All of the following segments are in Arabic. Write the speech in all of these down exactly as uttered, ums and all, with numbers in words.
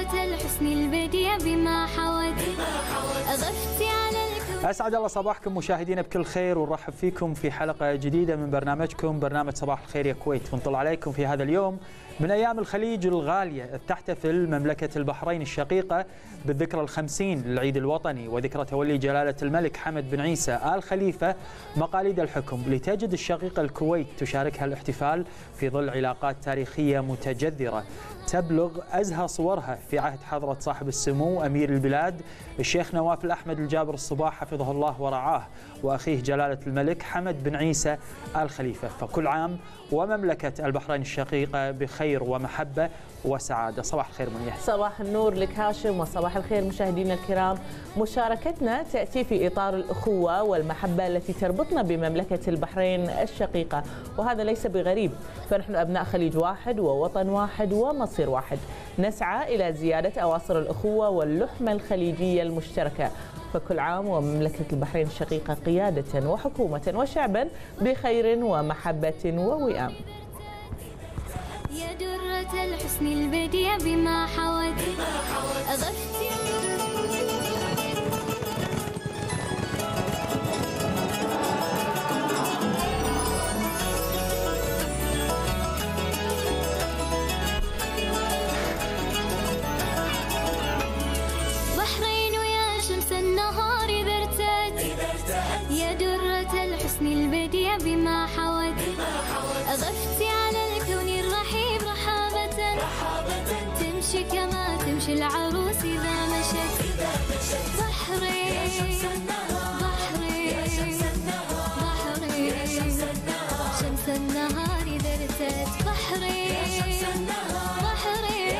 درة الحسن البديع بما حوت أضفت على الكون. أسعد الله صباحكم مشاهدينا بكل خير، ونرحب فيكم في حلقة جديدة من برنامجكم برنامج صباح الخير يا كويت. ونطل عليكم في هذا اليوم من أيام الخليج الغالية، تحتفل مملكة البحرين الشقيقة بالذكرى الخمسين للعيد الوطني وذكرى تولي جلالة الملك حمد بن عيسى آل خليفة مقاليد الحكم، لتجد الشقيقة الكويت تشاركها الاحتفال في ظل علاقات تاريخية متجذرة تبلغ أزهى صورها في عهد حضرة صاحب السمو أمير البلاد الشيخ نواف الأحمد الجابر الصباح حفظه الله ورعاه، وأخيه جلالة الملك حمد بن عيسى آل خليفة. فكل عام ومملكة البحرين الشقيقة بخير ومحبة وسعادة. صباح الخير منية. صباح النور لك هاشم، وصباح الخير مشاهدينا الكرام. مشاركتنا تأتي في إطار الأخوة والمحبة التي تربطنا بمملكة البحرين الشقيقة، وهذا ليس بغريب، فنحن أبناء خليج واحد ووطن واحد ومصير واحد، نسعى إلى زيادة أواصر الأخوة واللحمة الخليجية المشتركة. فكل عام ومملكة البحرين الشقيقة قيادة وحكومة وشعبا بخير ومحبة ووئام. يا درة الحسن البديع بما حوت أضفت. بحرين يا شمس النهار إذا ارتأت يا درة الحسن البديع بما حوت أضفت على الكون الرحيب رحابة تمشي كما تمشي العروس إذا مشت. بحرين بحرين بحرين شمس النهار إذا ارتأت. بحرين بحرين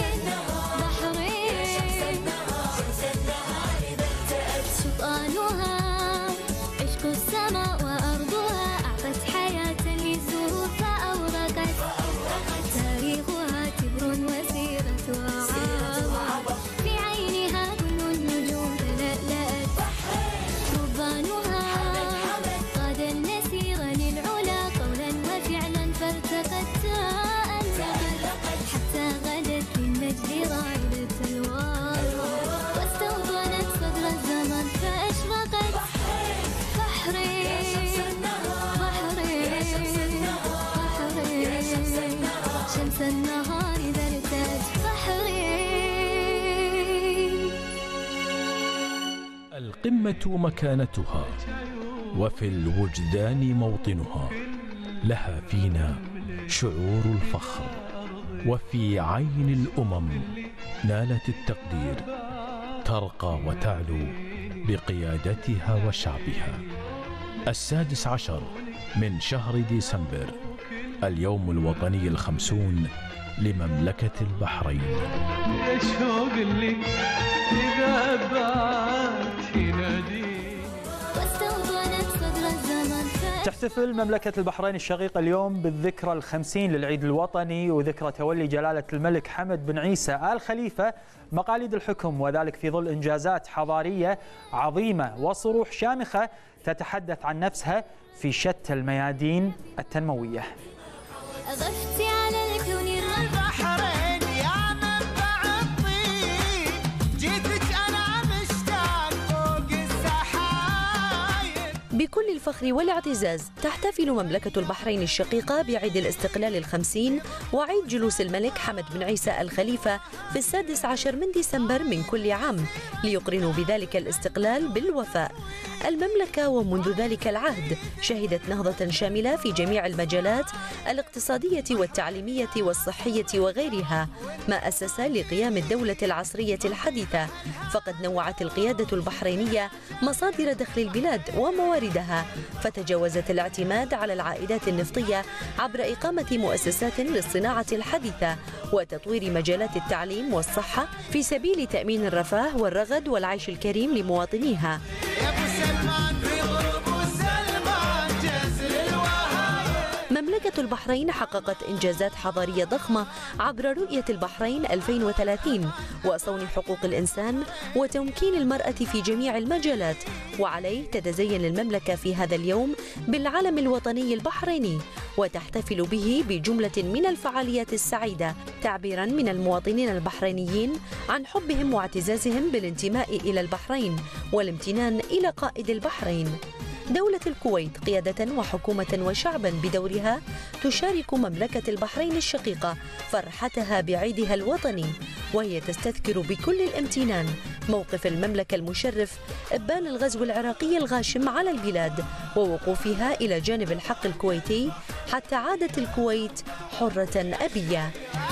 بحرين سلطانها عشق السماء وأرضها أعطت حياة للزهور فأورقت تاريخها تبر وسيرتها عابر في عينها كل النجوم تلألأت. ربانها قاد النسير للعلا قولا وفعلا فارتقت تألقت حتى غدت للمجد راعدة الوار واستوطنت صدر الزمن فأشرقت. بحرين بحرين بحرين شمس النهار إذا ارتأت. بحرين. القمة مكانتها وفي الوجدان موطنها، لها فينا شعور الفخر، وفي عين الأمم نالت التقدير، ترقى وتعلو بقيادتها وشعبها. السادس عشر من شهر ديسمبر، اليوم الوطني الخمسون لمملكة البحرين. يا شوق اللي إذا بعت ينادي. واستوطنت صدر الزمن. تحتفل مملكة البحرين الشقيقة اليوم بالذكرى الخمسين للعيد الوطني وذكرى تولي جلالة الملك حمد بن عيسى آل خليفة مقاليد الحكم، وذلك في ظل إنجازات حضارية عظيمة وصروح شامخة تتحدث عن نفسها في شتى الميادين التنموية. أضفت على الكون البحرين يا منبع الطيب، جيتك أنا مشتاق فوق السحايب. بكل الفخر والاعتزاز تحتفل مملكة البحرين الشقيقة بعيد الاستقلال الخمسين وعيد جلوس الملك حمد بن عيسى آل خليفة في السادس عشر من ديسمبر من كل عام، ليقرنوا بذلك الاستقلال بالوفاء. المملكة ومنذ ذلك العهد شهدت نهضة شاملة في جميع المجالات الاقتصادية والتعليمية والصحية وغيرها، ما أسس لقيام الدولة العصرية الحديثة. فقد نوعت القيادة البحرينية مصادر دخل البلاد ومواردها، فتجاوزت الاعتماد على العائدات النفطية عبر إقامة مؤسسات للصناعة الحديثة وتطوير مجالات التعليم والصحة في سبيل تأمين الرفاه والرغد والعيش الكريم لمواطنيها. مملكة مملكة البحرين حققت إنجازات حضارية ضخمة عبر رؤية البحرين ألفين وثلاثين وصون حقوق الإنسان وتمكين المرأة في جميع المجالات، وعليه تتزين المملكة في هذا اليوم بالعلم الوطني البحريني وتحتفل به بجملة من الفعاليات السعيدة تعبيرا من المواطنين البحرينيين عن حبهم واعتزازهم بالانتماء إلى البحرين والامتنان إلى قائد البحرين. دولة الكويت قيادة وحكومة وشعبا بدورها تشارك مملكة البحرين الشقيقة فرحتها بعيدها الوطني، وهي تستذكر بكل الامتنان موقف المملكة المشرف إبان الغزو العراقي الغاشم على البلاد ووقوفها إلى جانب الحق الكويتي حتى عادت الكويت حرة أبية.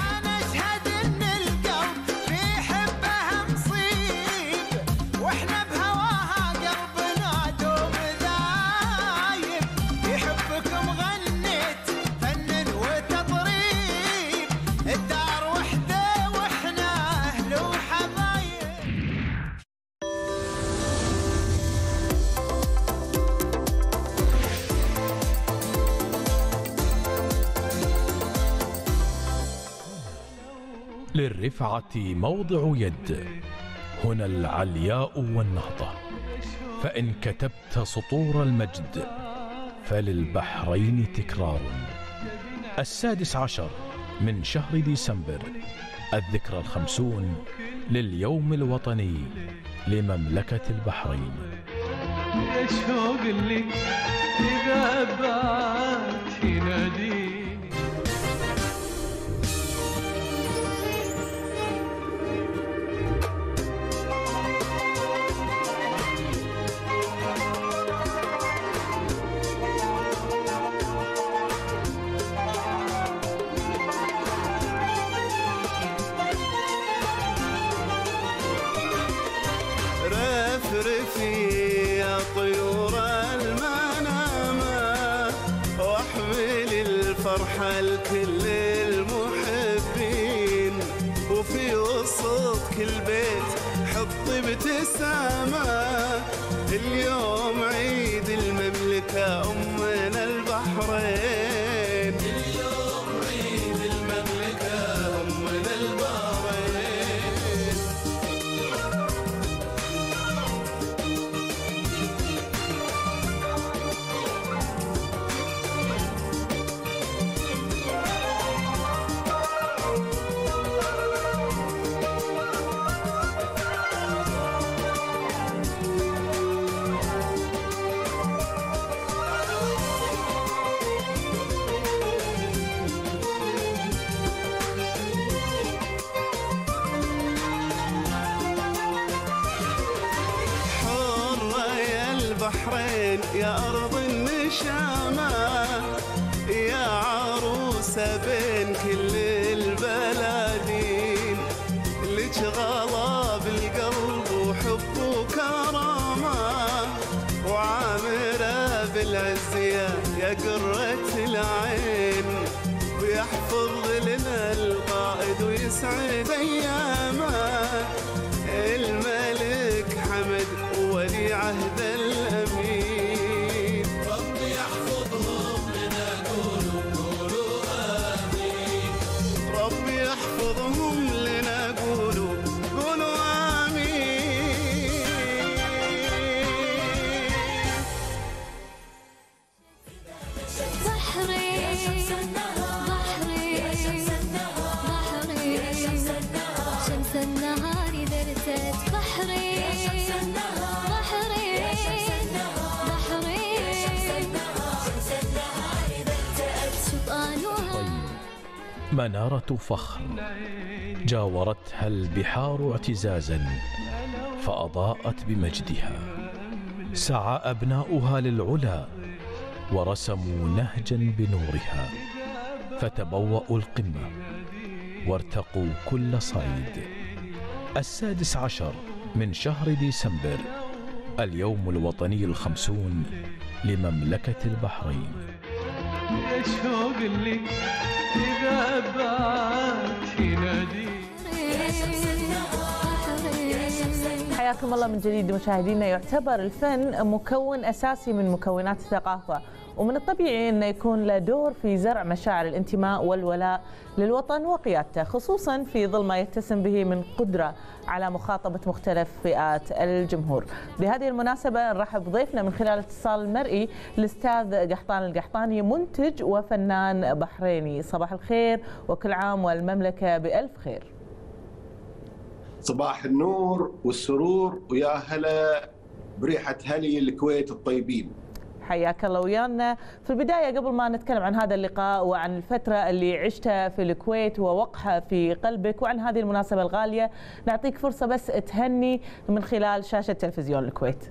للرفعة موضع يد، هنا العلياء والنهضة، فإن كتبت سطور المجد فللبحرين تكرار. السادس عشر من شهر ديسمبر، الذكرى الخمسون لليوم الوطني لمملكة البحرين. يا شوق اللي إذا بعت يناديني. رفرفي يا طيور المنامة واحمل الفرحة لكل المحبين، وفي وسط كل بيت حطي ابتسامة، اليوم عيد المملكة أمنا البحرين، اليوم عيد المملكة أمنا البحرين. البحرين يا أرض النشامة، يا عروسة بين كل البلادين، لك غلا بالقلب وحب وكرامة، وعامرة بالعز يا قرة العين، ويحفظ لنا القائد ويسعد أيامه، الملك حمد ولي عهد الأمين، ربي يحفظهم لنا قولوا قولوا آمين، ربي يحفظهم لنا قولوا قولوا آمين. بحرين بحرين بحرين شمس النهار درست بحرين منارة فخر جاورتها البحار اعتزازا فأضاءت بمجدها، سعى أبناؤها للعلا ورسموا نهجا بنورها، فتبوأوا القمة وارتقوا كل صعيد. السادس عشر من شهر ديسمبر، اليوم الوطني الخمسون لمملكة البحرين. يا شوق اللي إذا بعت يناديني. حياكم الله من جديد مشاهدينا. يعتبر الفن مكون أساسي من مكونات الثقافة، ومن الطبيعي أن يكون له دور في زرع مشاعر الانتماء والولاء للوطن وقيادته، خصوصا في ظل ما يتسم به من قدرة على مخاطبة مختلف فئات الجمهور. بهذه المناسبة نرحب بضيفنا من خلال اتصال المرئي الأستاذ قحطان القحطاني، منتج وفنان بحريني. صباح الخير وكل عام والمملكة بألف خير. صباح النور والسرور ويا هلا بريحة هلي الكويت الطيبين. حياك الله ويانا. في البداية قبل ما نتكلم عن هذا اللقاء وعن الفترة اللي عشتها في الكويت ووقعها في قلبك وعن هذه المناسبة الغالية، نعطيك فرصة بس تهني من خلال شاشة تلفزيون الكويت.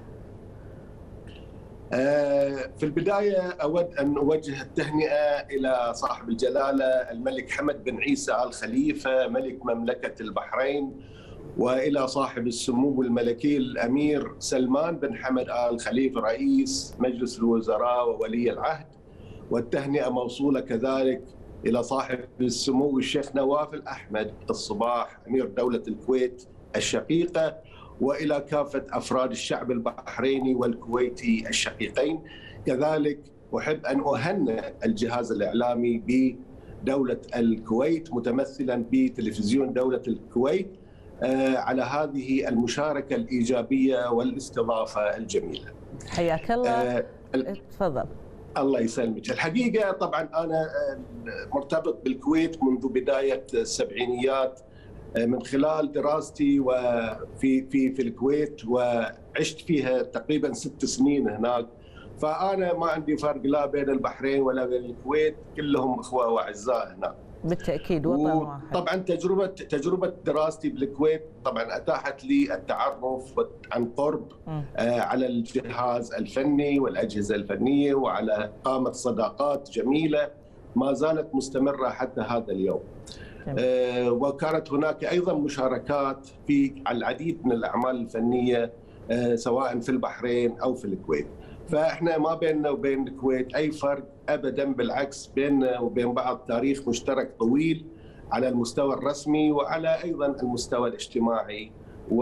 في البداية أود أن أوجه التهنئة إلى صاحب الجلالة الملك حمد بن عيسى آل خليفة ملك مملكة البحرين، وإلى صاحب السمو الملكي الأمير سلمان بن حمد آل خليفة رئيس مجلس الوزراء وولي العهد. والتهنئة موصولة كذلك إلى صاحب السمو الشيخ نواف الأحمد الصباح أمير دولة الكويت الشقيقة، وإلى كافة أفراد الشعب البحريني والكويتي الشقيقين. كذلك أحب أن أهنئ الجهاز الإعلامي بدولة الكويت متمثلا بتلفزيون دولة الكويت على هذه المشاركة الإيجابية والاستضافة الجميلة. حياك الله. تفضل. الله يسلمك. الحقيقة طبعا أنا مرتبط بالكويت منذ بداية السبعينيات من خلال دراستي وفي في في الكويت، وعشت فيها تقريبا ست سنين هناك، فأنا ما عندي فرق لا بين البحرين ولا بين الكويت، كلهم إخوة وأعزاء هناك. بالتأكيد وطن واحد. طبعا تجربة تجربة دراستي بالكويت طبعا أتاحت لي التعرف عن قرب آه على الجهاز الفني والأجهزة الفنية، وعلى قامة صداقات جميلة ما زالت مستمرة حتى هذا اليوم. آه وكانت هناك أيضا مشاركات في العديد من الأعمال الفنية آه سواء في البحرين أو في الكويت. فاحنا ما بيننا وبين الكويت اي فرق ابدا، بالعكس بيننا وبين بعض تاريخ مشترك طويل على المستوى الرسمي وعلى ايضا المستوى الاجتماعي.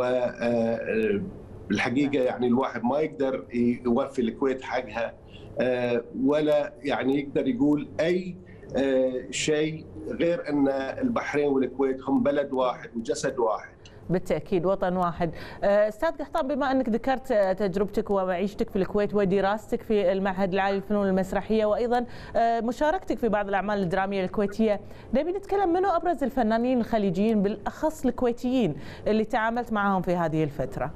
والحقيقه يعني الواحد ما يقدر يوفي الكويت حقها ولا يعني يقدر يقول اي شيء غير ان البحرين والكويت هم بلد واحد وجسد واحد. بالتأكيد وطن واحد. أستاذ قحطان، بما أنك ذكرت تجربتك ومعيشتك في الكويت ودراستك في المعهد العالي للفنون المسرحية وأيضا مشاركتك في بعض الأعمال الدرامية الكويتية، نبي نتكلم منو أبرز الفنانين الخليجيين بالأخص الكويتيين اللي تعاملت معهم في هذه الفترة؟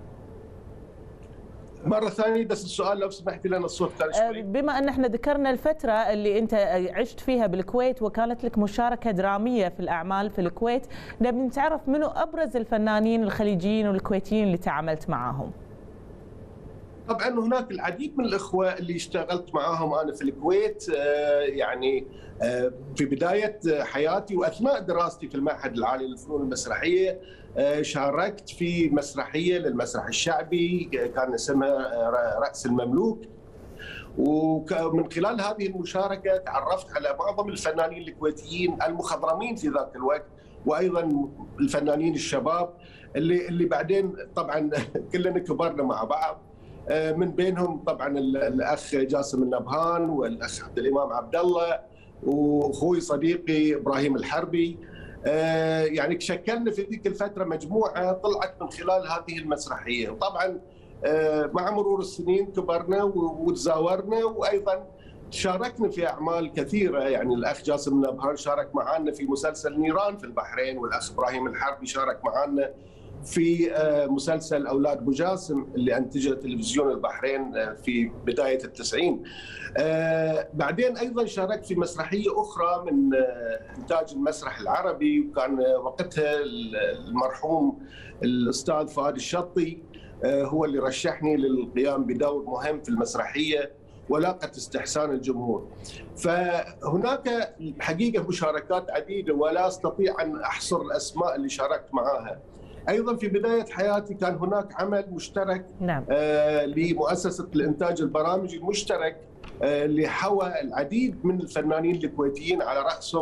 مرة ثانية بس السؤال لو سمحتي لنا الصوت كان شوي. بما أن احنا ذكرنا الفترة اللي أنت عشت فيها بالكويت وكانت لك مشاركة درامية في الأعمال في الكويت، نبي نتعرف منو أبرز الفنانين الخليجيين والكويتيين اللي تعاملت معاهم. طبعا هناك العديد من الإخوة اللي اشتغلت معاهم أنا في الكويت، يعني في بداية حياتي وأثناء دراستي في المعهد العالي للفنون المسرحية شاركت في مسرحية للمسرح الشعبي كان اسمها رأس المملوك، ومن خلال هذه المشاركة تعرفت على معظم الفنانين الكويتيين المخضرمين في ذاك الوقت، وأيضا الفنانين الشباب اللي اللي بعدين طبعا كلنا كبرنا مع بعض. من بينهم طبعا الأخ جاسم النبهان والأخ عبد الإمام عبد الله واخوي صديقي ابراهيم الحربي. يعني شكلنا في ذيك الفتره مجموعه طلعت من خلال هذه المسرحيه، وطبعا مع مرور السنين كبرنا وتزاورنا وايضا شاركنا في اعمال كثيره. يعني الاخ جاسم النبهان شارك معنا في مسلسل نيران في البحرين، والاخ ابراهيم الحربي شارك معنا في مسلسل أولاد أبو جاسم اللي أنتجه تلفزيون البحرين في بداية التسعين. بعدين أيضا شاركت في مسرحية أخرى من إنتاج المسرح العربي، وكان وقتها المرحوم الأستاذ فؤاد الشطي هو اللي رشحني للقيام بدور مهم في المسرحية ولاقت استحسان الجمهور. فهناك حقيقة مشاركات عديدة ولا أستطيع أن أحصر الأسماء اللي شاركت معها. أيضا في بداية حياتي كان هناك عمل مشترك نعم. آه لمؤسسة الإنتاج البرامجي المشترك آه اللي حوى العديد من الفنانين الكويتيين على رأسهم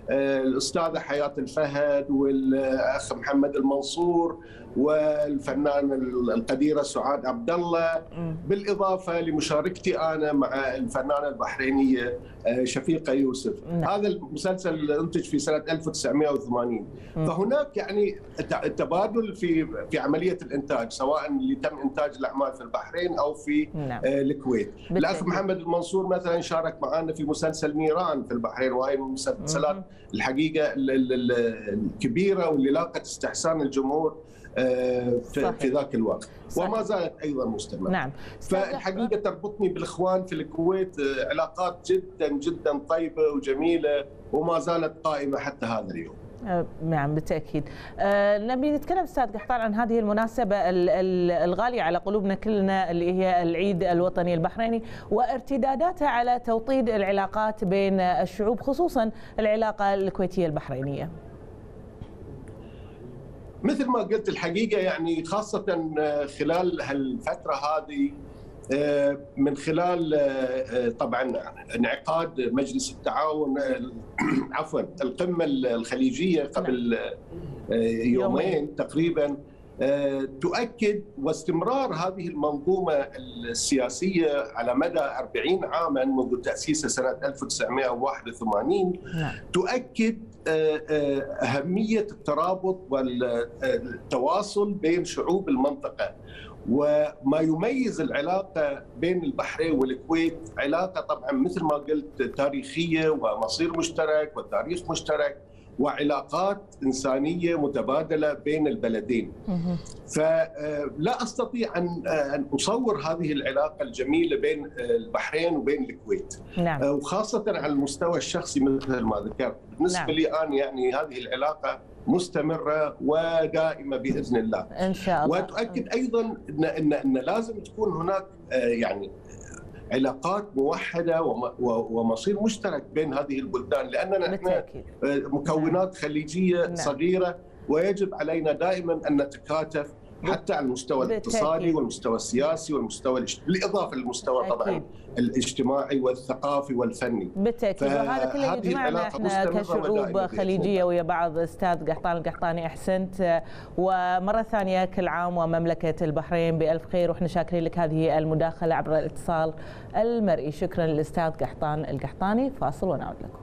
الأستاذة حياة الفهد والأخ محمد المنصور والفنان القديرة سعاد عبد الله، بالإضافة لمشاركتي أنا مع الفنانة البحرينية شفيقة يوسف. نعم. هذا المسلسل انتج في سنة ألف وتسعمئة وثمانين. م. فهناك يعني التبادل في في عملية الإنتاج، سواء اللي تم إنتاج الأعمال في البحرين أو في نعم. الكويت. الأخ محمد المنصور مثلا شارك معنا في مسلسل نيران في البحرين، وهي من المسلسلات الحقيقة الكبيرة واللي لاقت استحسان الجمهور في, في ذاك الوقت. صحيح. وما زالت ايضا مستمره. نعم. فالحقيقه تربطني بالاخوان في الكويت علاقات جدا جدا طيبه وجميله وما زالت قائمه حتى هذا اليوم. نعم بالتأكيد. أه نبي نتكلم أستاذ قحطان عن هذه المناسبة الغالية على قلوبنا كلنا اللي هي العيد الوطني البحريني وارتداداتها على توطيد العلاقات بين الشعوب، خصوصا العلاقة الكويتية البحرينية. مثل ما قلت الحقيقة يعني خاصة خلال هالفترة هذه من خلال طبعا انعقاد مجلس التعاون عفوا القمة الخليجية قبل يومين تقريبا، تؤكد واستمرار هذه المنظومة السياسية على مدى أربعين عاما منذ تأسيسها سنة ألف وتسعمئة وواحد وثمانين تؤكد أهمية الترابط والتواصل بين شعوب المنطقة. وما يميز العلاقة بين البحرين والكويت علاقة طبعا مثل ما قلت تاريخية ومصير مشترك وتاريخ مشترك وعلاقات إنسانية متبادلة بين البلدين. فلا أستطيع أن أصور هذه العلاقة الجميلة بين البحرين وبين الكويت. نعم. وخاصة على المستوى الشخصي مثل ما ذكرت. بالنسبة نعم. لي أنا يعني هذه العلاقة مستمرة ودائمة بإذن الله. إن شاء الله. وتؤكد أيضا أن, إن, إن لازم تكون هناك يعني علاقات موحدة ومصير مشترك بين هذه البلدان، لأننا نحن مكونات خليجية نعم. صغيرة، ويجب علينا دائما أن نتكاتف حتى على المستوى الاقتصادي والمستوى السياسي والمستوى الاجتماعي، بالإضافة للمستوى طبعا الاجتماعي والثقافي والفني. بالتأكيد. وهذا كله يجمعنا احنا كشعوب خليجية ويا بعض. أستاذ قحطان القحطاني أحسنت، ومرة ثانية كل عام ومملكة البحرين بألف خير، وإحنا شاكرين لك هذه المداخلة عبر الاتصال المرئي. شكرا للأستاذ قحطان القحطاني. فاصل ونعود لكم.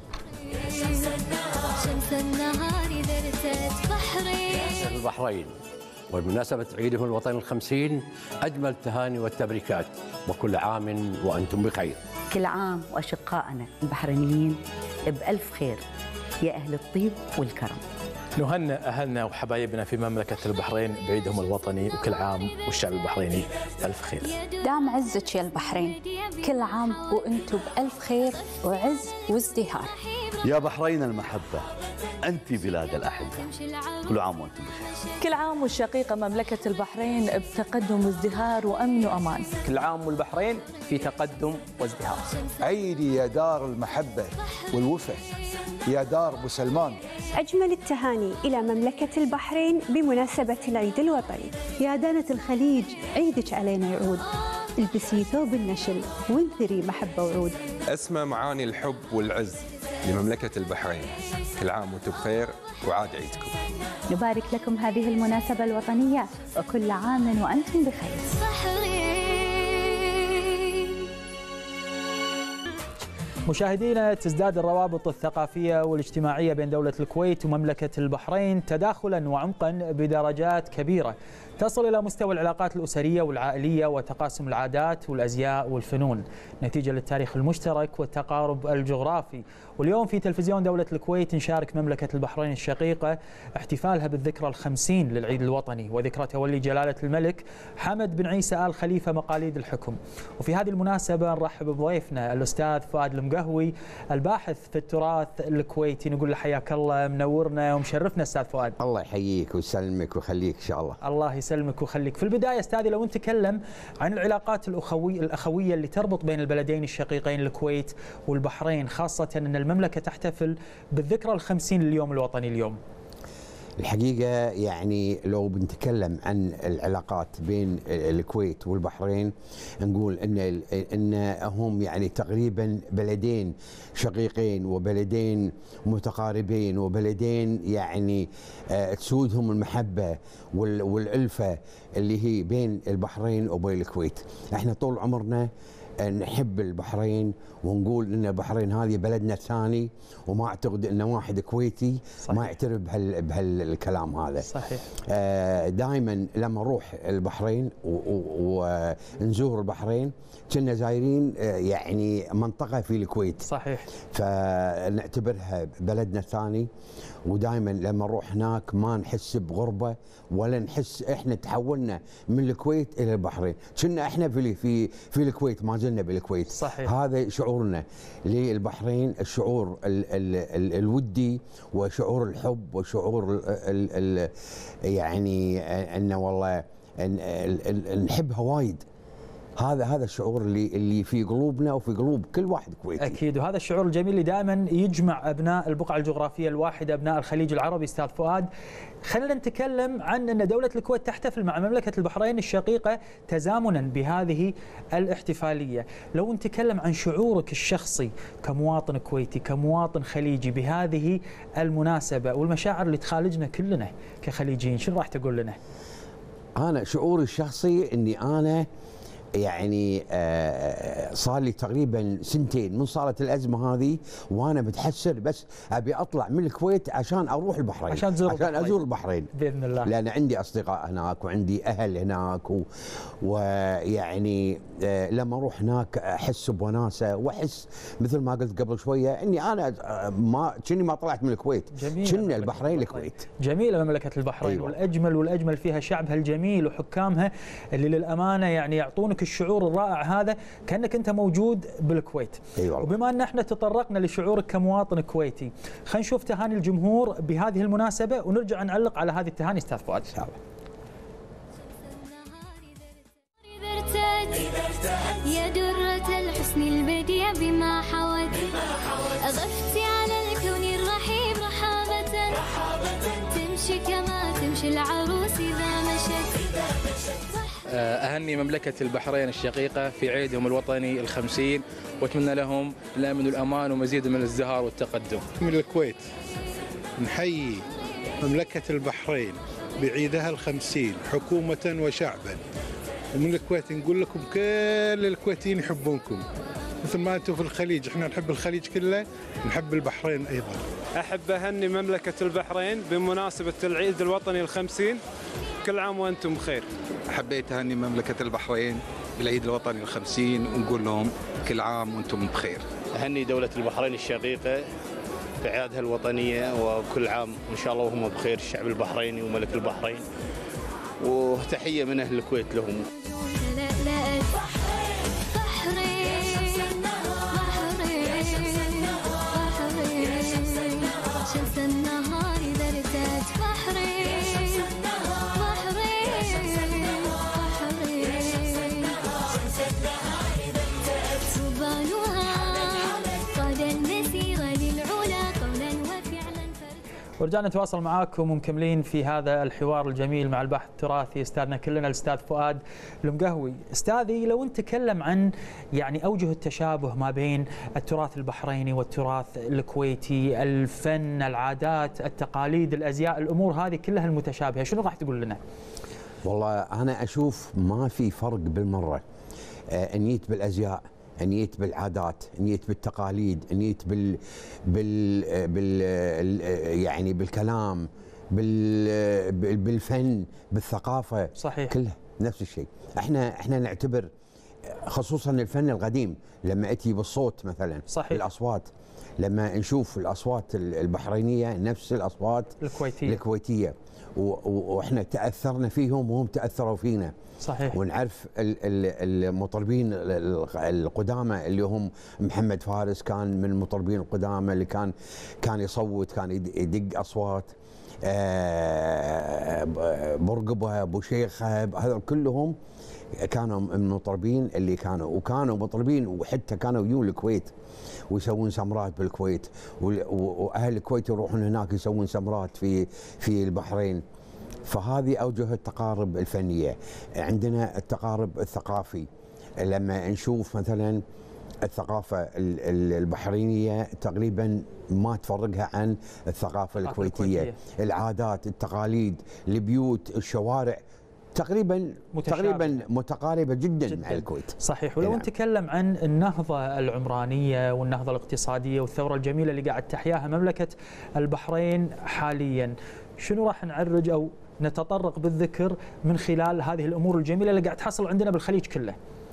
شمس النهار درست بحرين. البحرين وبمناسبة عيدهم الوطني الخمسين أجمل التهاني والتبريكات، وكل عام وأنتم بخير. كل عام وأشقائنا البحرينيين بألف خير يا أهل الطيب والكرم. نهنئ أهلنا وحبايبنا في مملكة البحرين بعيدهم الوطني، وكل عام والشعب البحريني بألف خير. دام عزك يا البحرين، كل عام وأنتم بألف خير وعز وازدهار. يا بحرين المحبة، أنت بلاد الأحبة، كل عام وأنتم بخير. كل عام والشقيقة مملكة البحرين بتقدم وازدهار وأمن وأمان. كل عام والبحرين في تقدم وازدهار. عيدي يا دار المحبة والوفا، يا دار أبو سلمان. أجمل التهاني إلى مملكة البحرين بمناسبة العيد الوطني. يا دانة الخليج، عيدك علينا يعود، البسي ثوب النشل وانثري محبة وعود. أسمى معاني الحب والعز لمملكة البحرين، كل عام وانتم بخير وعاد عيدكم. نبارك لكم هذه المناسبة الوطنية وكل عام وأنتم بخير. مشاهدينا، تزداد الروابط الثقافية والاجتماعية بين دولة الكويت ومملكة البحرين تداخلا وعمقا بدرجات كبيرة، تصل إلى مستوى العلاقات الأسرية والعائلية وتقاسم العادات والأزياء والفنون نتيجة للتاريخ المشترك والتقارب الجغرافي. واليوم في تلفزيون دولة الكويت نشارك مملكة البحرين الشقيقة احتفالها بالذكرى الخمسين للعيد الوطني وذكرى تولي جلالة الملك حمد بن عيسى آل خليفة مقاليد الحكم. وفي هذه المناسبة نرحب بضيفنا الأستاذ فؤاد المقهوي الباحث في التراث الكويتي. نقول له حياك الله، منورنا ومشرفنا أستاذ فؤاد. الله يحييك ويسلمك ويخليك إن شاء الله. الله يسلمك ويخليك. في البداية أستاذي لو نتكلم عن العلاقات الأخوي الأخوية اللي تربط بين البلدين الشقيقين الكويت والبحرين، خاصة أن المملكة تحتفل بالذكرى الخمسين لليوم الوطني اليوم. الحقيقة يعني لو بنتكلم عن العلاقات بين الكويت والبحرين نقول ان ان هم يعني تقريبا بلدين شقيقين وبلدين متقاربين وبلدين يعني تسودهم المحبة والألفة اللي هي بين البحرين وبين الكويت. احنا طول عمرنا نحب البحرين ونقول ان البحرين هذه بلدنا الثاني، وما اعتقد ان واحد كويتي صحيح. ما يعترف بهال بهالكلام هذا. صحيح. آه دائما لما نروح البحرين ونزور البحرين كنا زايرين آه يعني منطقه في الكويت. صحيح. فنعتبرها بلدنا الثاني، ودائما لما نروح هناك ما نحس بغربه ولا نحس احنا تحولنا من الكويت الى البحرين، كنا احنا في في في الكويت ما زلنا بالكويت. صحيح. هذا شعورنا للبحرين، الشعور ال ال ال الودي وشعور الحب وشعور ال ال يعني انه والله نحبها وايد. هذا هذا الشعور اللي اللي في قلوبنا وفي قلوب كل واحد كويتي. اكيد، وهذا الشعور الجميل اللي دائما يجمع ابناء البقعه الجغرافيه الواحده، ابناء الخليج العربي. استاذ فؤاد، خلينا نتكلم عن ان دوله الكويت تحتفل مع مملكه البحرين الشقيقه تزامنا بهذه الاحتفاليه. لو نتكلم عن شعورك الشخصي كمواطن كويتي كمواطن خليجي بهذه المناسبه والمشاعر اللي تخالجنا كلنا كخليجيين، شنو راح تقول لنا؟ انا شعوري الشخصي اني انا يعني آه صار لي تقريبا سنتين من صارت الازمه هذه وانا متحسر، بس ابي اطلع من الكويت عشان اروح البحرين، عشان تزور عشان البحرين. ازور البحرين باذن الله، لان عندي اصدقاء هناك وعندي اهل هناك، ويعني آه لما اروح هناك احس بوناسه واحس مثل ما قلت قبل شويه اني انا ما كني ما طلعت من الكويت، كنا البحرين الكويت. جميله مملكه البحرين. أيوة. والاجمل والاجمل فيها شعبها الجميل وحكامها اللي للامانه يعني يعطونك الشعور الرائع هذا كأنك أنت موجود بالكويت. أيوة. وبما أن احنا تطرقنا لشعورك كمواطن كويتي، خلينا نشوف تهاني الجمهور بهذه المناسبة ونرجع نعلق على هذه التهاني. استاذ فؤاد. إن شاء الله. يا درة الحسن البديع بما حوت، أغفتي على الكون الرحيب رحابة، تمشي كما تمشي العروس إذا مشت. أهني مملكة البحرين الشقيقة في عيدهم الوطني الخمسين، وأتمنى لهم الأمن والأمان ومزيد من الازدهار والتقدم. من الكويت نحيي مملكة البحرين بعيدها الخمسين حكومة وشعبا، ومن الكويت نقول لكم كل الكويتيين يحبونكم مثل ما أنتم في الخليج، احنا نحب الخليج كله، نحب البحرين أيضا. أحب أهني مملكة البحرين بمناسبة العيد الوطني الخمسين، كل عام وأنتم بخير. حبيت أهني مملكة البحرين بالعيد الوطني الخمسين ونقول لهم كل عام وأنتم بخير. أهني دولة البحرين الشقيقة بأعيادها الوطنية وكل عام إن شاء الله وهم بخير، الشعب البحريني وملك البحرين، وتحية من أهل الكويت لهم. ورجعنا نتواصل معاكم ومكملين في هذا الحوار الجميل مع الباحث التراثي استاذنا كلنا الاستاذ فؤاد المقهوي. استاذي، لو نتكلم عن يعني اوجه التشابه ما بين التراث البحريني والتراث الكويتي، الفن، العادات، التقاليد، الازياء، الامور هذه كلها المتشابهه، شنو راح تقول لنا؟ والله انا اشوف ما في فرق بالمره. انيت بالازياء، انيت بالعادات، انيت بالتقاليد، انيت بال بال بال يعني بالكلام، بال بالفن، بالثقافه. صحيح. كلها نفس الشيء. احنا احنا نعتبر خصوصا الفن القديم لما اتي بالصوت مثلا. صحيح. الاصوات، لما نشوف الاصوات البحرينيه نفس الاصوات الكويتيه الكويتيه واحنا تاثرنا فيهم وهم تاثروا فينا. صحيح. ونعرف المطربين القدامى اللي هم محمد فارس كان من المطربين القدامى اللي كان كان يصوت، كان يدق اصوات. برقبه، ابو شيخه، هذول كلهم كانوا من المطربين اللي كانوا وكانوا مطربين، وحتى كانوا يجون الكويت ويسوون سمرات بالكويت، واهل الكويت يروحون هناك يسوون سمرات في في البحرين. فهذه اوجه التقارب الفنيه. عندنا التقارب الثقافي، لما نشوف مثلا الثقافه البحرينيه تقريبا ما تفرقها عن الثقافه الكويتيه. الكويتية. العادات، التقاليد، البيوت، الشوارع تقريبا متشابه. تقريبا متقاربه جدا, جداً مع الكويت. صحيح. ولو نعم. نتكلم عن النهضه العمرانيه والنهضه الاقتصاديه والثوره الجميله اللي قاعد تحياها مملكه البحرين حاليا، شنو راح نعرج او نتطرق بالذكر من خلال هذه الامور الجميله اللي قاعد تحصل عندنا بالخليج كله؟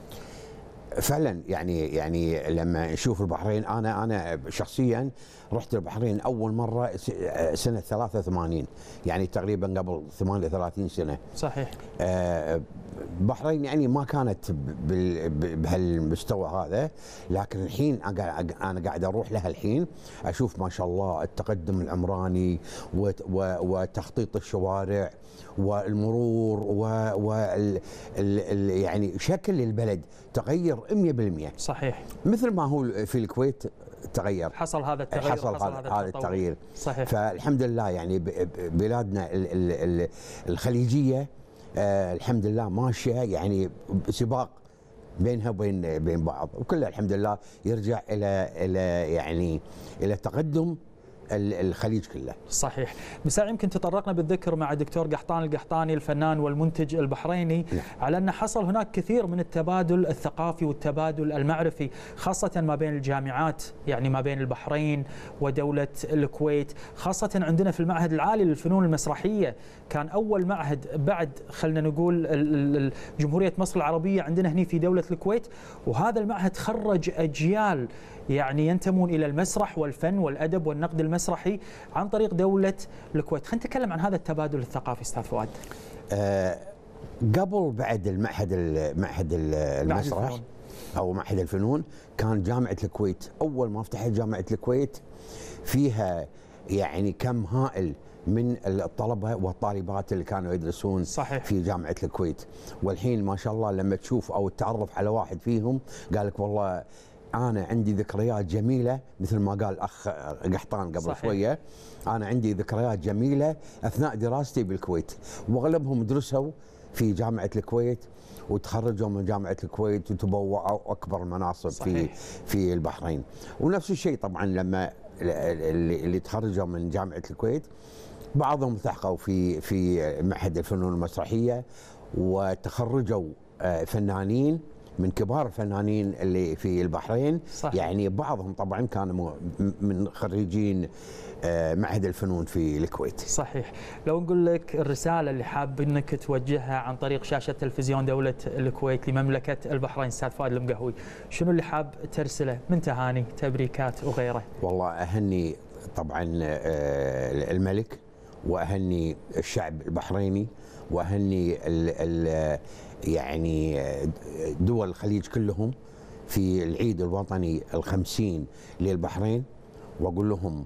فعلا يعني يعني لما نشوف البحرين، انا انا شخصيا رحت البحرين اول مره سنه ثلاثة وثمانين، يعني تقريبا قبل ثمانية وثلاثين سنه. صحيح. البحرين يعني ما كانت بهالمستوى هذا، لكن الحين انا قاعد اروح لها الحين اشوف ما شاء الله التقدم العمراني وتخطيط الشوارع والمرور و يعني شكل البلد تغير مئة بالمئة. صحيح. مثل ما هو في الكويت تغير، حصل هذا التغير، حصل, حصل هذا, هذا التغيير. صحيح. فالحمد لله يعني بلادنا الخليجيه آه الحمد لله ماشيه يعني سباق بينها وبين بين بعض، وكلها الحمد لله يرجع الى الى يعني الى تقدم الخليج كله. صحيح. مساء يمكن تطرقنا بالذكر مع الدكتور قحطان القحطاني الفنان والمنتج البحريني نعم. على أن حصل هناك كثير من التبادل الثقافي والتبادل المعرفي، خاصة ما بين الجامعات، يعني ما بين البحرين ودولة الكويت، خاصة عندنا في المعهد العالي للفنون المسرحية، كان أول معهد بعد خلنا نقول جمهورية مصر العربية عندنا هنا في دولة الكويت، وهذا المعهد خرج أجيال يعني ينتمون إلى المسرح والفن والأدب والنقد المسرحي عن طريق دولة الكويت. خلينا نتكلم عن هذا التبادل الثقافي أستاذ فؤاد. أه قبل بعد المعهد المعهد المسرح أو معهد الفنون كان جامعة الكويت، أول ما فتحت جامعة الكويت فيها يعني كم هائل من الطلبة والطالبات اللي كانوا يدرسون صحيح. في جامعة الكويت، والحين ما شاء الله لما تشوف أو تتعرف على واحد فيهم قال لك والله أنا عندي ذكريات جميلة، مثل ما قال الأخ قحطان قبل صحيح. شوية، أنا عندي ذكريات جميلة أثناء دراستي بالكويت، وأغلبهم درسوا في جامعة الكويت وتخرجوا من جامعة الكويت وتبوعوا أكبر المناصب في في البحرين. ونفس الشيء طبعا لما اللي, اللي تخرجوا من جامعة الكويت بعضهم التحقوا في في معهد الفنون المسرحية وتخرجوا فنانين من كبار الفنانين اللي في البحرين صحيح. يعني بعضهم طبعا كانوا من خريجين معهد الفنون في الكويت. صحيح. لو نقول لك الرسالة اللي حاب انك توجهها عن طريق شاشة تلفزيون دولة الكويت لمملكة البحرين استاذ فؤاد المقهوي، شنو اللي حاب ترسله من تهاني، تبريكات وغيره؟ والله اهني طبعا الملك، واهني الشعب البحريني، واهني ال ال يعني دول الخليج كلهم في العيد الوطني الخمسين للبحرين، واقول لهم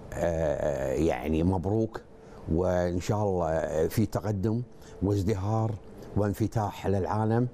يعني مبروك، وان شاء الله في تقدم وازدهار وانفتاح للعالم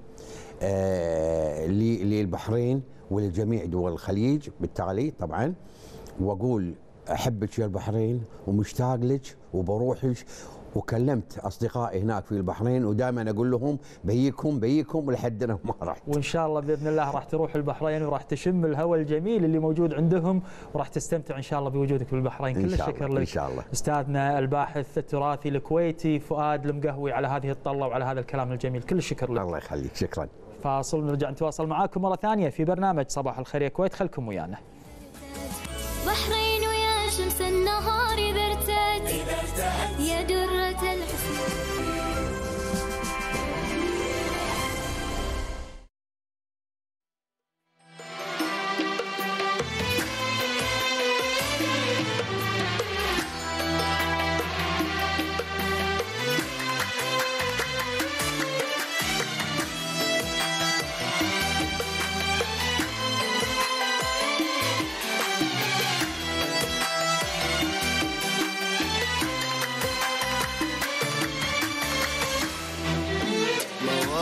للبحرين ولجميع دول الخليج بالتالي طبعا. واقول احبك يا البحرين ومشتاق لك وبروحك، وكلمت اصدقائي هناك في البحرين ودائما اقول لهم بيكم بيكم لحد انا ما رحت. وان شاء الله باذن الله راح تروح البحرين وراح تشم الهواء الجميل اللي موجود عندهم، وراح تستمتع ان شاء الله بوجودك بالبحرين. كل الشكر لك ان شاء الله استاذنا الباحث التراثي الكويتي فؤاد المقهوي على هذه الطله وعلى هذا الكلام الجميل. كل الشكر لك. الله يخليك. شكرا. فاصل نرجع نتواصل معاكم مره ثانيه في برنامج صباح الخير يا كويت، خلكم ويانا. بحرين ويا شمس النهار إذا ارتد يا درة الحسن.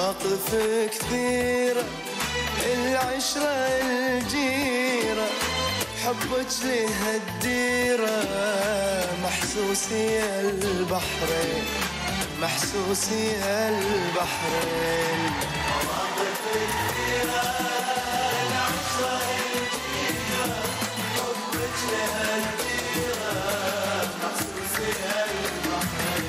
مواقف كثيرة العشرة الجيرة حبك لها الديرة محسوس يا البحرين محسوس يا البحرين مواقف كثيرة العشرة الجيرة حبك لها الديرة محسوس يا البحرين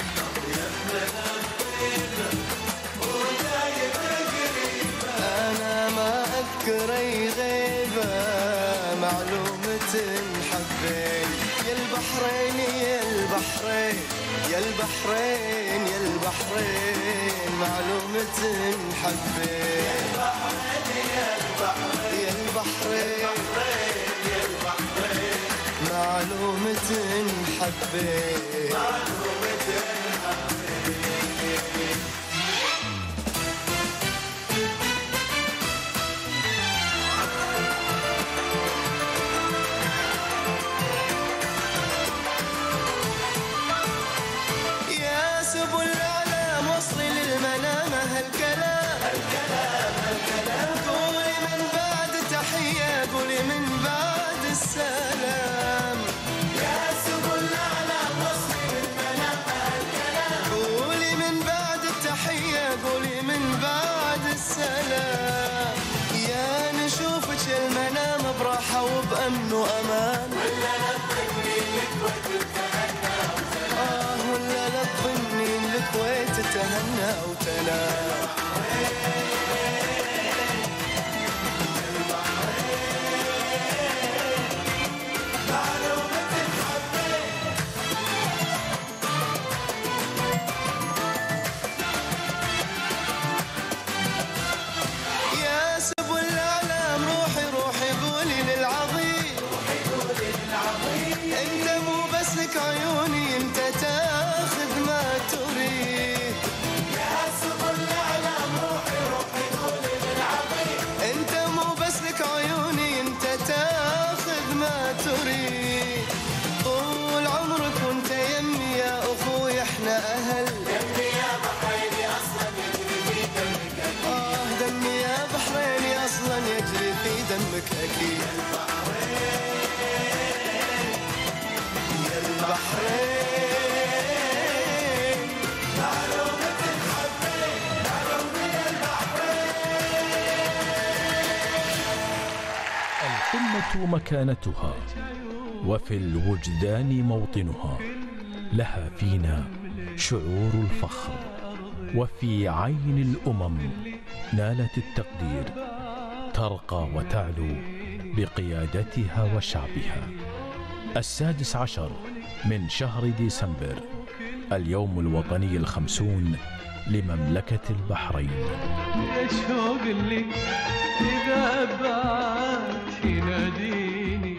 أنا ما أذكر أي غيبة معلومة حبين يا البحرين يا البحرين يا البحرين يا البحرين معلومة حبين يا البحرين يا البحرين يا البحرين معلومة حبين معلومة حبين هالكلام هالكلام هالكلام قولي من بعد تحية قولي من بعد السلام يا سبل الأعلام وصلي للمنام هالكلام قولي من بعد التحية قولي من بعد السلام يا نشوفك المنام براحة وبأمن وأمان ولا لا تظنين الكويت تهنى وتنام آه ولا لا تظنين الكويت تهنى وتنام عيوني انت تاخذ ما تريد يا سبل الاعلام روحي روحي قولي للعظيم انت مو بس لك عيوني انت تاخذ ما تريد طول عمرك وانت يمي يا اخوي احنا اهل دمي يا بحريني اصلا يجري في دمك اكيد اه دمي يا بحريني اصلا يجري في دمك اكيد البحرين معلومة الحبين معلومة البحرين القمة مكانتها وفي الوجدان موطنها لها فينا شعور الفخر وفي عين الأمم نالت التقدير ترقى وتعلو بقيادتها وشعبها. السادس عشر من شهر ديسمبر اليوم الوطني الخمسون لمملكة البحرين. يا شوق اللي إذا بعت يناديني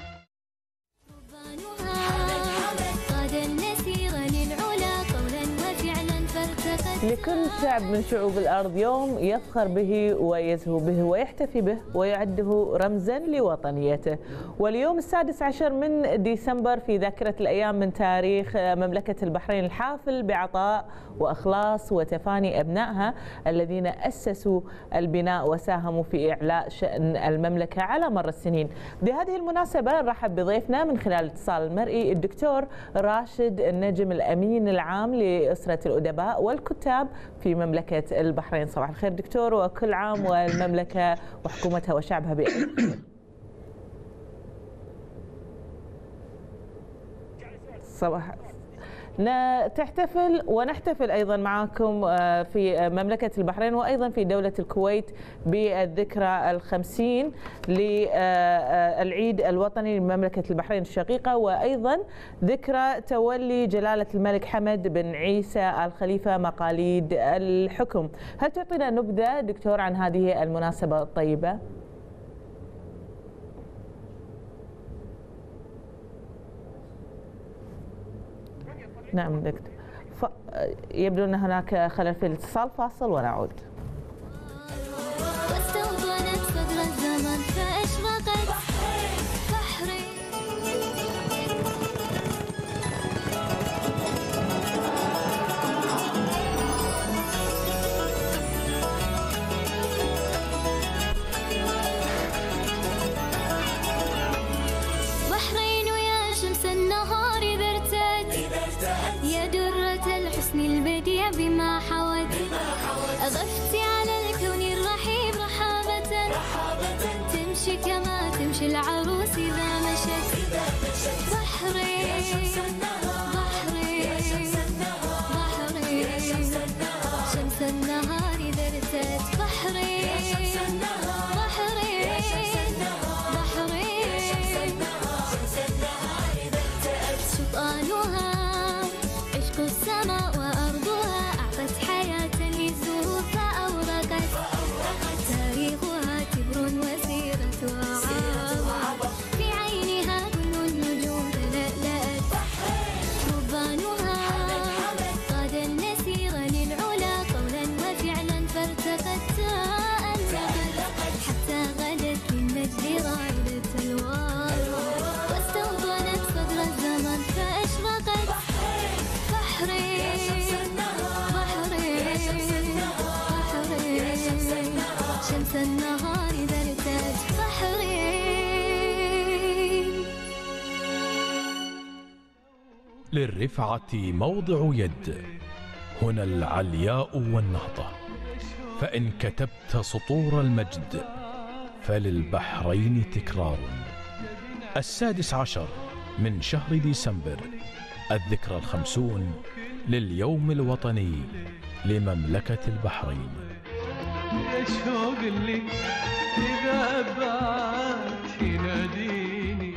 قاد النسير للعلا قولا وفعلا فارتقت. لكل شعب من شعوب الأرض يوم يفخر به ويزهو به ويحتفي به ويعده رمزا لوطنيته. واليوم السادس عشر من ديسمبر في ذاكرة الأيام من تاريخ مملكة البحرين الحافل بعطاء وإخلاص وتفاني أبنائها الذين أسسوا البناء وساهموا في إعلاء شأن المملكة على مر السنين. بهذه المناسبة نرحب بضيفنا من خلال الاتصال المرئي الدكتور راشد النجم الأمين العام لأسرة الأدباء والكتاب في مملكة البحرين. صباح الخير دكتور، وكل عام والمملكة وحكومتها وشعبها بألف خير. صباح تحتفل ونحتفل أيضا معكم في مملكة البحرين وأيضا في دولة الكويت بالذكرى الخمسين للعيد الوطني لمملكة البحرين الشقيقة، وأيضا ذكرى تولي جلالة الملك حمد بن عيسى الخليفة مقاليد الحكم. هل تعطينا نبذة دكتور عن هذه المناسبة الطيبة؟ نعم دكتور، ف... يبدو أن هناك خلل في الاتصال، فاصل ونعود. واستوطنت صدر الزمن فأشرقت بحرين. بما حوت أغفتي على الكون الرحيب رحابة تمشي كما تمشي العروس إذا مشت بحري بحري بحري شمس النهار إذا ارتأت بحري بحري بحري سلطانها عشق السماء وأرضها أعطت حياة للزهور فأورقت تاريخها تبر وسيرتها عابر في عينها كل النجوم تلألأت ربانها قاد النسير للعلا قولا وفعلا فارتقت تألقت حتى غدت للمجد رايدة الوار واستوطنت صدر الزمن فأشرقت بحري بحري بحري شمس النهار إذا ارتأت بحري. للرفعة موضع يد، هنا العلياء والنهضة، فإن كتبت سطور المجد فللبحرين تكرار. السادس عشر من شهر ديسمبر، الذكرى الخمسون لليوم الوطني لمملكة البحرين. يا شوق اللي إذا بعت يناديني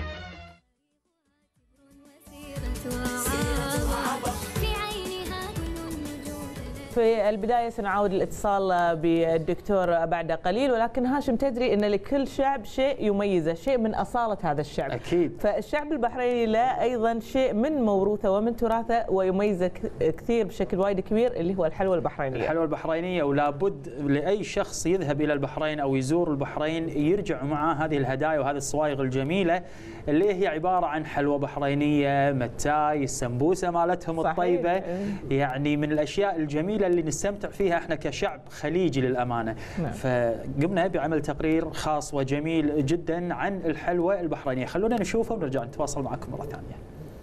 في البداية سنعود الاتصال بالدكتور بعد قليل، ولكن هاشم تدري أن لكل شعب شيء يميزه، شيء من أصالة هذا الشعب. أكيد. فالشعب البحريني له أيضا شيء من موروثه ومن تراثه ويميزه كثير بشكل وايد كبير، اللي هو الحلوى البحرينية. الحلوى البحرينية، ولا بد لأي شخص يذهب إلى البحرين أو يزور البحرين يرجع معه هذه الهدايا وهذه الصوايغ الجميلة اللي هي عبارة عن حلوى بحرينية، متاي، السمبوسة مالتهم صحيح. الطيبة، يعني من الأشياء الجميلة اللي نستمتع فيها احنا كشعب خليجي للأمانة. نعم. فقمنا بعمل تقرير خاص وجميل جدا عن الحلوى البحرينية، خلونا نشوفه ونرجع نتواصل معكم مرة ثانية.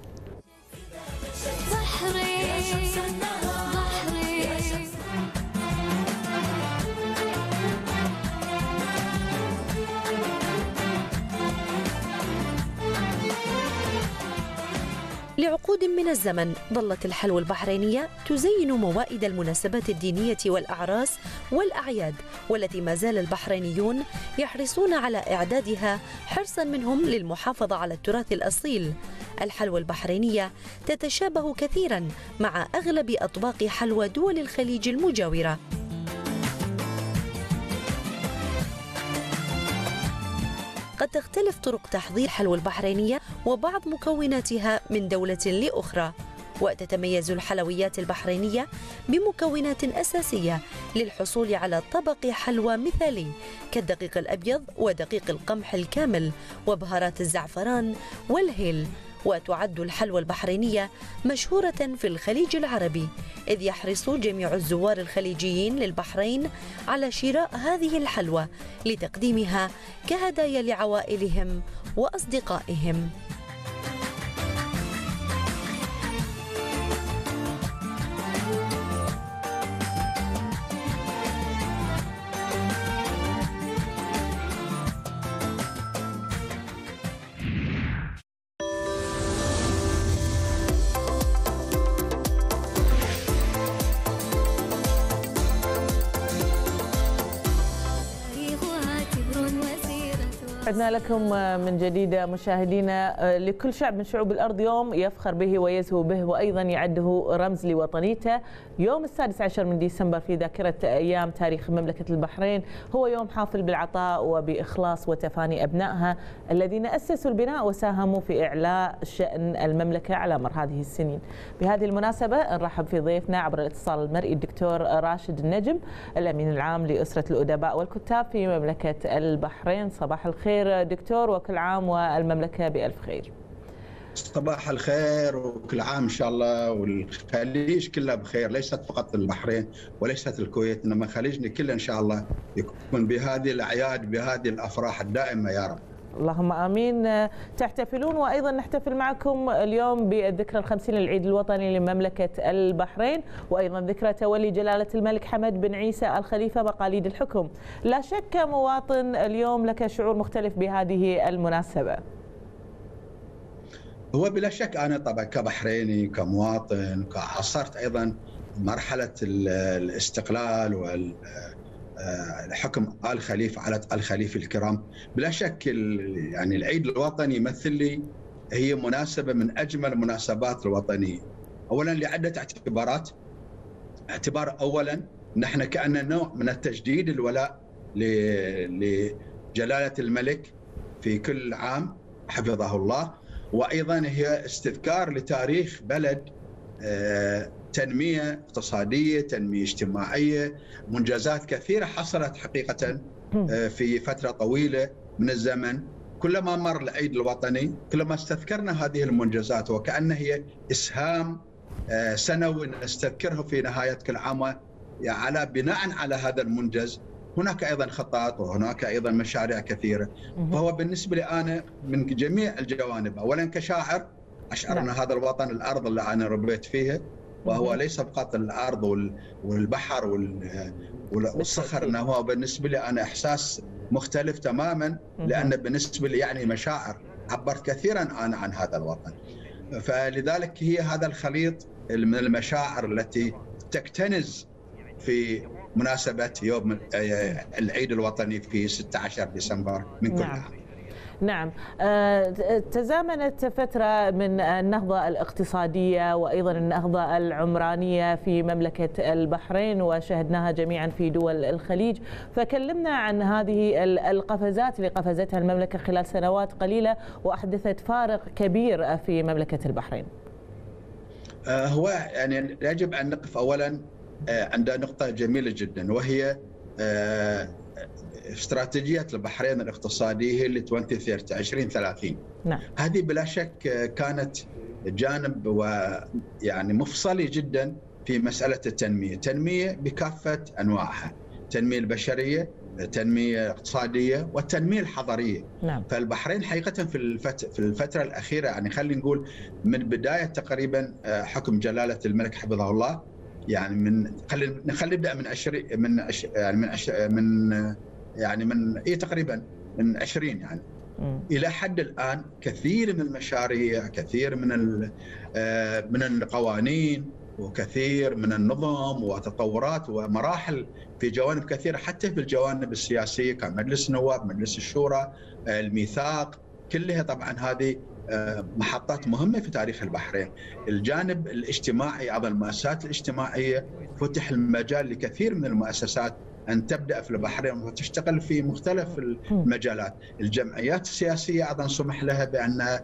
لعقود من الزمن ظلت الحلوى البحرينية تزين موائد المناسبات الدينية والأعراس والأعياد، والتي ما زال البحرينيون يحرصون على إعدادها حرصا منهم للمحافظة على التراث الأصيل. الحلوى البحرينية تتشابه كثيرا مع أغلب أطباق حلوى دول الخليج المجاورة. قد تختلف طرق تحضير الحلوى البحرينية وبعض مكوناتها من دولة لأخرى، وتتميز الحلويات البحرينية بمكونات أساسية للحصول على طبق حلوى مثالي كالدقيق الأبيض ودقيق القمح الكامل وبهارات الزعفران والهيل. وتعد الحلوى البحرينية مشهورة في الخليج العربي، إذ يحرص جميع الزوار الخليجيين للبحرين على شراء هذه الحلوى لتقديمها كهدايا لعوائلهم وأصدقائهم. عدنا لكم من جديد مشاهدينا. لكل شعب من شعوب الأرض يوم يفخر به ويزهو به، وأيضا يعده رمز لوطنيته. يوم السادس عشر من ديسمبر في ذاكرة أيام تاريخ مملكة البحرين هو يوم حافل بالعطاء وبإخلاص وتفاني أبنائها الذين أسسوا البناء وساهموا في إعلاء شأن المملكة على مر هذه السنين. بهذه المناسبة نرحب في ضيفنا عبر الاتصال المرئي الدكتور راشد النجم، الأمين العام لأسرة الأدباء والكتاب في مملكة البحرين. صباح الخير دكتور، وكل عام والمملكة بألف خير. صباح الخير وكل عام إن شاء الله والخليج كلها بخير، ليست فقط البحرين وليست الكويت، إنما خليجنا كله إن شاء الله يكون بهذه الأعياد بهذه الأفراح الدائمة يا رب. اللهم آمين. تحتفلون وأيضا نحتفل معكم اليوم بالذكرى الخمسين للعيد الوطني لمملكة البحرين، وأيضا ذكرى تولي جلالة الملك حمد بن عيسى الخليفة مقاليد الحكم. لا شك مواطن اليوم لك شعور مختلف بهذه المناسبة. هو بلا شك أنا طبعا كبحريني كمواطن عاصرت أيضا مرحلة الاستقلال والحكم آل خليفة على آل خليفة الكرام. بلا شك يعني العيد الوطني يمثل لي هي مناسبة من أجمل المناسبات الوطنية، أولا لعدة اعتبارات. اعتبار أولا نحن كأننا نوع من التجديد الولاء لجلالة الملك في كل عام حفظه الله، وأيضا هي استذكار لتاريخ بلد تنمية اقتصادية، تنمية اجتماعية، منجزات كثيرة حصلت حقيقة في فترة طويلة من الزمن. كلما مر العيد الوطني كلما استذكرنا هذه المنجزات، وكأنها هي إسهام سنوي نستذكره في نهاية كل عام على بناء على هذا المنجز. هناك أيضا خطط وهناك أيضا مشاريع كثيرة. فهو بالنسبة لي أنا من جميع الجوانب، أولا كشاعر أشعر أن هذا الوطن الأرض اللي أنا ربيت فيها، وهو ليس فقط الأرض والبحر والصخر، أنه هو بالنسبة لي أنا إحساس مختلف تماما، لأن بالنسبة لي يعني مشاعر عبرت كثيرا أنا عن هذا الوطن. فلذلك هي هذا الخليط من المشاعر التي تكتنز في مناسبة يوم العيد الوطني في ستة عشر ديسمبر من كل عام. نعم. تزامنت فترة من النهضة الاقتصادية وأيضا النهضة العمرانية في مملكة البحرين، وشهدناها جميعا في دول الخليج. فكلمنا عن هذه القفزات اللي قفزتها المملكة خلال سنوات قليلة وأحدثت فارق كبير في مملكة البحرين. هو يعني يجب أن نقف أولا عند نقطة جميلة جدا، وهي استراتيجية البحرين الاقتصادية هي اللي عشرين ثلاثين. نعم. هذه بلا شك كانت جانب ويعني مفصلي جدا في مسألة التنمية، تنمية بكافة أنواعها، التنمية البشرية، التنمية الاقتصادية والتنمية الحضرية. نعم. فالبحرين حقيقة في في الفترة الأخيرة يعني خلينا نقول من بداية تقريبا حكم جلالة الملك حفظه الله، يعني من خلينا نخلي نبدأ من عشرين من عش يعني من عش من يعني من اي تقريبا من عشرين يعني م. الى حد الان كثير من المشاريع، كثير من من القوانين، وكثير من النظم وتطورات ومراحل في جوانب كثيره، حتى في الجوانب السياسيه كمجلس النواب، مجلس الشورى، الميثاق، كلها طبعا هذه محطات مهمه في تاريخ البحرين. الجانب الاجتماعي، ايضا المؤسسات الاجتماعيه، فتح المجال لكثير من المؤسسات أن تبدأ في البحرين وتشتغل في مختلف المجالات. الجمعيات السياسية أيضا سمح لها بأن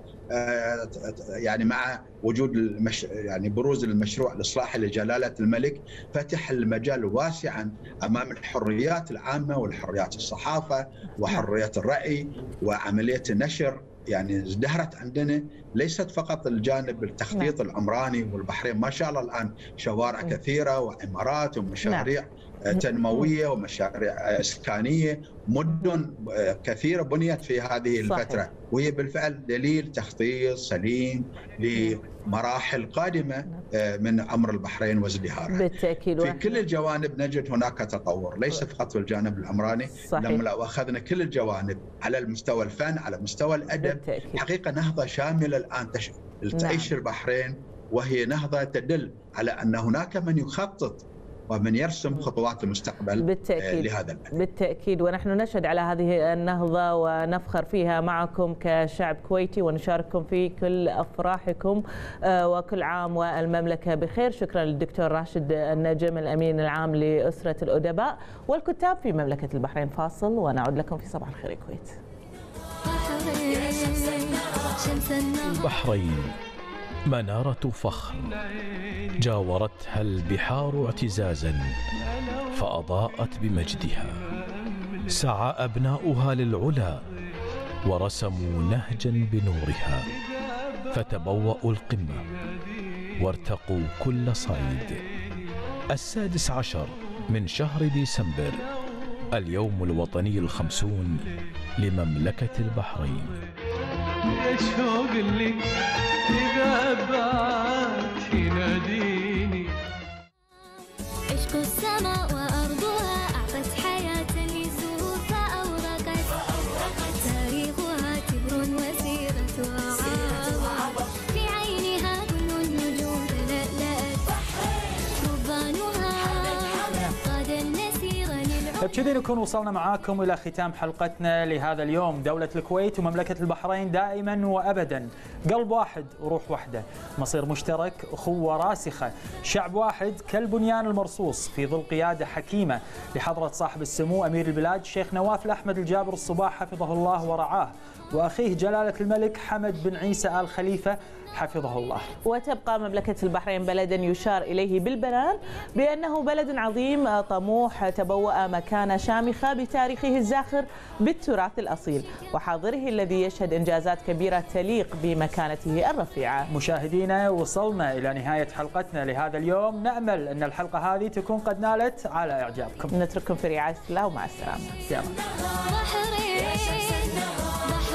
يعني مع وجود المش... يعني بروز المشروع الإصلاحي لجلالة الملك فتح المجال واسعا أمام الحريات العامة والحريات الصحافة وحرية الرأي وعملية النشر. يعني ازدهرت عندنا ليست فقط الجانب التخطيط العمراني، والبحرين ما شاء الله الآن شوارع كثيرة وعمارات ومشاريع تنموية ومشاريع إسكانية، مدن كثيرة بنيت في هذه الفترة. صحيح. وهي بالفعل دليل تخطيط سليم لمراحل قادمة من عمر البحرين وازدهاره. بالتأكيد. في كل الجوانب نجد هناك تطور، ليس فقط في الجانب العمراني. صحيح. لما لو أخذنا كل الجوانب على المستوى الفن، على مستوى الأدب، بالتأكيد. حقيقة نهضة شاملة الآن تش... تعيش. نعم. البحرين، وهي نهضة تدل على أن هناك من يخطط ومن يرسم خطوات المستقبل. بالتأكيد. لهذا البلد. بالتأكيد، ونحن نشهد على هذه النهضة ونفخر فيها معكم كشعب كويتي ونشارككم في كل أفراحكم، وكل عام والمملكة بخير. شكرا للدكتور راشد النجم الأمين العام لأسرة الأدباء والكتاب في مملكة البحرين. فاصل ونعود لكم في صباح الخير الكويت. البحرين منارة فخر جاورتها البحار اعتزازا فأضاءت بمجدها. سعى أبناؤها للعلا ورسموا نهجا بنورها، فتبوأوا القمة وارتقوا كل صعيد. السادس عشر من شهر ديسمبر اليوم الوطني الخمسون لمملكة البحرين. يا شوق اللي إذا بعت يناديني. عشق السماء وأرضها أعطت حياة لزهور فأورقت تاريخها تبر وسيرتها عظمت في عينها كل النجوم تلألأت ربانها قاد النسير للعمر. بكذي نكون وصلنا معاكم إلى ختام حلقتنا لهذا اليوم. دولة الكويت ومملكة البحرين دائما وأبدا قلب واحد وروح واحدة، مصير مشترك، أخوة راسخة، شعب واحد كالبنيان المرصوص في ظل قيادة حكيمة لحضرة صاحب السمو أمير البلاد الشيخ نواف الأحمد الجابر الصباح حفظه الله ورعاه، وأخيه جلالة الملك حمد بن عيسى آل خليفة حفظه الله. وتبقى مملكة البحرين بلدا يشار إليه بالبنان بأنه بلد عظيم طموح تبوأ مكانة شامخة بتاريخه الزاخر بالتراث الأصيل وحاضره الذي يشهد إنجازات كبيرة تليق بمكانته الرفيعة. مشاهدينا وصلنا إلى نهاية حلقتنا لهذا اليوم، نأمل أن الحلقة هذه تكون قد نالت على إعجابكم. نترككم في رعاية الله ومع السلامة. يلا.